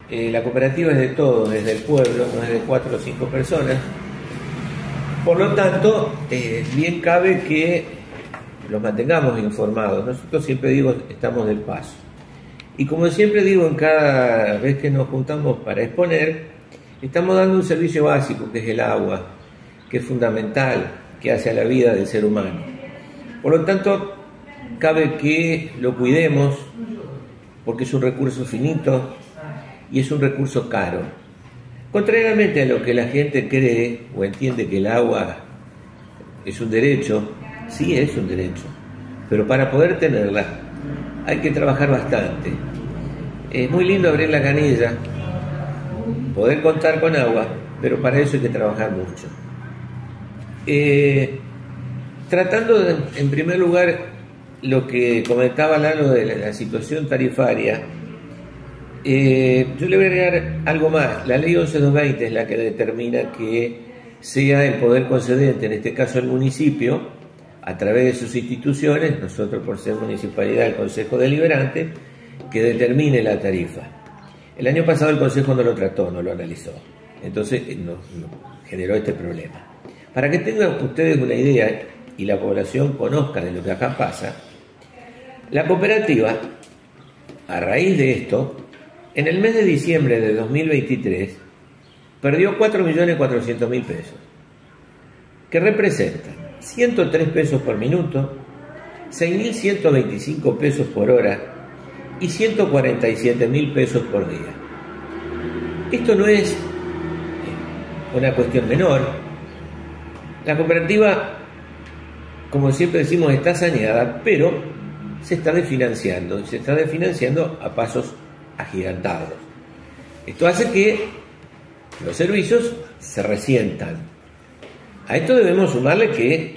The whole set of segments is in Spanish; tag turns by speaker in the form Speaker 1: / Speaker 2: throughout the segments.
Speaker 1: La cooperativa es de todos, es del pueblo, no es de 4 o 5 personas. Por lo tanto, bien cabe que los mantengamos informados. Nosotros siempre digo, estamos del paso. Y como siempre digo, en cada vez que nos juntamos para exponer, estamos dando un servicio básico, que es el agua, que es fundamental, que hace a la vida del ser humano. Por lo tanto, cabe que lo cuidemos, porque es un recurso finito y es un recurso caro. Contrariamente a lo que la gente cree o entiende que el agua es un derecho, sí es un derecho, pero para poder tenerla hay que trabajar bastante. Es muy lindo abrir la canilla, poder contar con agua, pero para eso hay que trabajar mucho. Tratando en primer lugar lo que comentaba Lalo de la situación tarifaria, yo le voy a agregar algo más. La ley 11220 es la que determina que sea el poder concedente, en este caso el municipio, a través de sus instituciones, nosotros por ser municipalidad, el Consejo Deliberante, que determine la tarifa. El año pasado el Consejo no lo trató, no lo analizó, entonces nos generó este problema. Para que tengan ustedes una idea y la población conozca de lo que acá pasa, la cooperativa, a raíz de esto, en el mes de diciembre de 2023, perdió 4.400.000 pesos, que representan 103 pesos por minuto, 6.125 pesos por hora y 147.000 pesos por día. Esto no es una cuestión menor. La cooperativa, como siempre decimos, está saneada, pero se está desfinanciando a pasos agigantados. Esto hace que los servicios se resientan. A esto debemos sumarle que,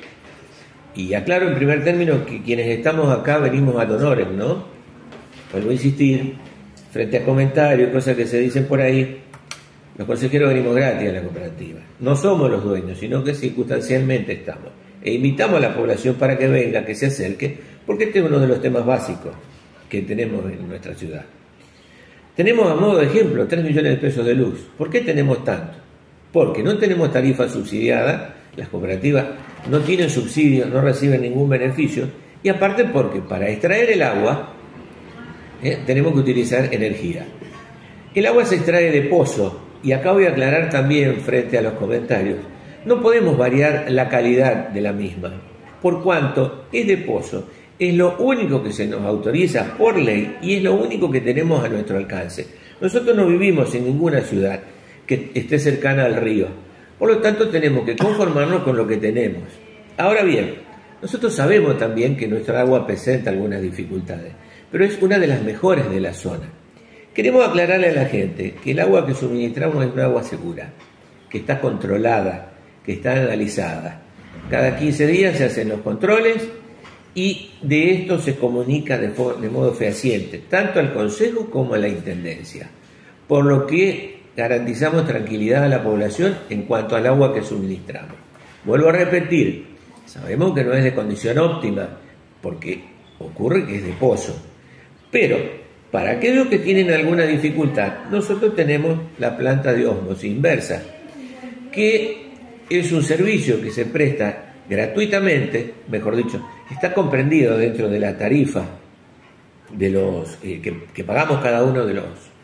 Speaker 1: y aclaro en primer término que quienes estamos acá venimos ad honorem, ¿no? Vuelvo a insistir, frente a comentarios, cosas que se dicen por ahí, los consejeros venimos gratis a la cooperativa. No somos los dueños, sino que circunstancialmente estamos. E invitamos a la población para que venga, que se acerque, porque este es uno de los temas básicos que tenemos en nuestra ciudad. Tenemos a modo de ejemplo 3 millones de pesos de luz. ¿Por qué tenemos tanto? Porque no tenemos tarifa subsidiada, las cooperativas no tienen subsidios, no reciben ningún beneficio, y aparte porque para extraer el agua tenemos que utilizar energía. El agua se extrae de pozo, y acá voy a aclarar también frente a los comentarios, no podemos variar la calidad de la misma, por cuanto es de pozo, es lo único que se nos autoriza por ley y es lo único que tenemos a nuestro alcance. Nosotros no vivimos en ninguna ciudad que esté cercana al río, por lo tanto tenemos que conformarnos con lo que tenemos. Ahora bien, nosotros sabemos también que nuestra agua presenta algunas dificultades, pero es una de las mejores de la zona. Queremos aclararle a la gente que el agua que suministramos es una agua segura, que está controlada, que está analizada. Cada 15 días se hacen los controles y de esto se comunica de modo fehaciente, tanto al Consejo como a la Intendencia, por lo que garantizamos tranquilidad a la población en cuanto al agua que suministramos. Vuelvo a repetir, sabemos que no es de condición óptima, porque ocurre que es de pozo, pero para aquellos que tienen alguna dificultad, nosotros tenemos la planta de ósmosis inversa, que es un servicio que se presta gratuitamente, mejor dicho, está comprendido dentro de la tarifa de los que pagamos cada uno de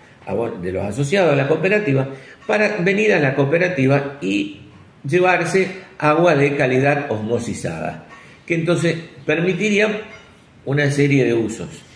Speaker 1: los asociados a la cooperativa, para venir a la cooperativa y llevarse agua de calidad osmosizada, que entonces permitiría una serie de usos.